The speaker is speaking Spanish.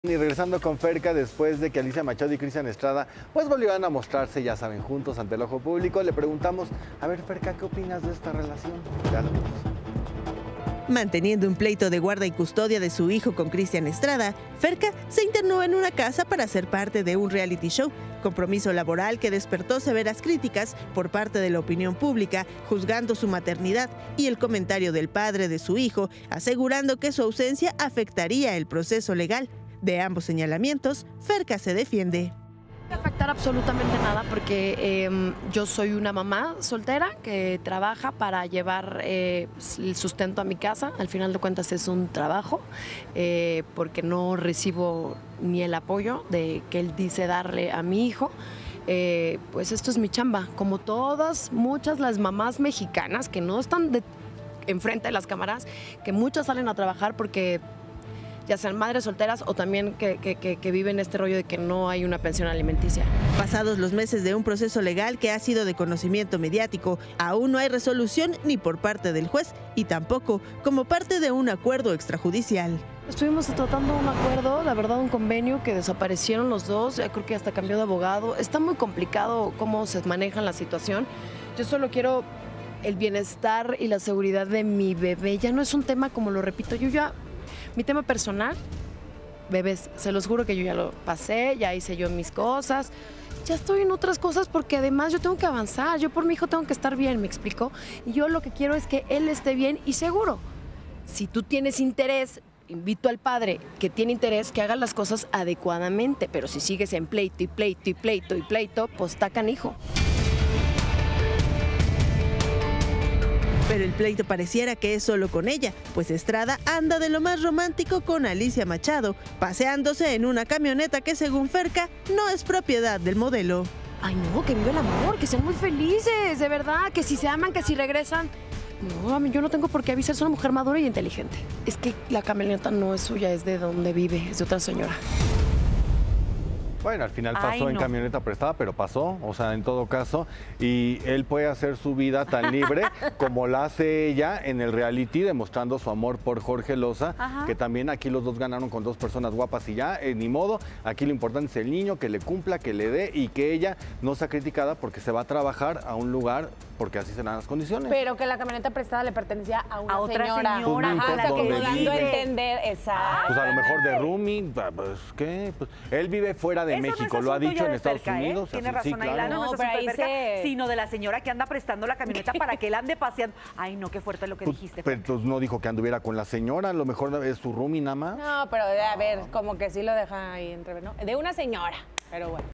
Y regresando con Ferca, después de que Alicia Machado y Cristian Estrada pues volvieron a mostrarse, ya saben, juntos ante el ojo público, le preguntamos, a ver Ferca, ¿qué opinas de esta relación? Ya lo vimos. Manteniendo un pleito de guarda y custodia de su hijo con Cristian Estrada, Ferca se internó en una casa para ser parte de un reality show, compromiso laboral que despertó severas críticas por parte de la opinión pública, juzgando su maternidad y el comentario del padre de su hijo, asegurando que su ausencia afectaría el proceso legal. De ambos señalamientos, Ferca se defiende. No va a afectar absolutamente nada porque yo soy una mamá soltera que trabaja para llevar el sustento a mi casa. Al final de cuentas es un trabajo porque no recibo ni el apoyo de que él dice darle a mi hijo. Pues esto es mi chamba, como muchas las mamás mexicanas que no están enfrente de las cámaras, que muchas salen a trabajar porque ya sean madres solteras o también que viven este rollo de que no hay una pensión alimenticia. Pasados los meses de un proceso legal que ha sido de conocimiento mediático, aún no hay resolución ni por parte del juez y tampoco como parte de un acuerdo extrajudicial. Estuvimos tratando un acuerdo, la verdad un convenio que desaparecieron los dos, ya creo que hasta cambió de abogado. Está muy complicado cómo se maneja la situación. Yo solo quiero el bienestar y la seguridad de mi bebé. Ya no es un tema, como lo repito, mi tema personal, bebés, se los juro que yo ya lo pasé, ya hice yo mis cosas, ya estoy en otras cosas porque además yo tengo que avanzar, yo por mi hijo tengo que estar bien, ¿me explico? Y yo lo que quiero es que él esté bien y seguro. Si tú tienes interés, invito al padre que tiene interés que haga las cosas adecuadamente, pero si sigues en pleito y pleito y pleito y pleito, pues está canijo. Pero el pleito pareciera que es solo con ella, pues Estrada anda de lo más romántico con Alicia Machado, paseándose en una camioneta que según Ferca no es propiedad del modelo. Ay no, que vive el amor, que sean muy felices, de verdad, que si se aman, que si regresan. No, a mí yo no tengo por qué avisar, soy una mujer madura y inteligente. Es que la camioneta no es suya, es de donde vive, es de otra señora. Bueno, al final pasó en camioneta prestada, pero pasó, o sea, en todo caso, y él puede hacer su vida tan libre como la hace ella en el reality, demostrando su amor por Jorge Loza, que también aquí los dos ganaron con dos personas guapas y ya, ni modo, aquí lo importante es el niño, que le cumpla, que le dé y que ella no sea criticada porque se va a trabajar a un lugar porque así serán las condiciones. Pero que la camioneta prestada le pertenecía a una otra señora. señora. Pues, O sea, como ¿dónde dando a vive? entender, exacto. Pues a lo mejor de roomie, pues ¿qué? Pues, él vive fuera de Eso México, no es lo ha asunto dicho ya en de Estados Ferca, Unidos. Tiene así, razón, sí, claro. Ailana, no es No, pero asunto de ahí Ferca, sino de la señora que anda prestando la camioneta para que él ande paseando. Ay, no, qué fuerte lo que dijiste. Pero pues, no dijo que anduviera con la señora, a lo mejor es su roomie nada más. No, pero a ver, como que sí lo deja ahí entrever, ¿no? De una señora, pero bueno.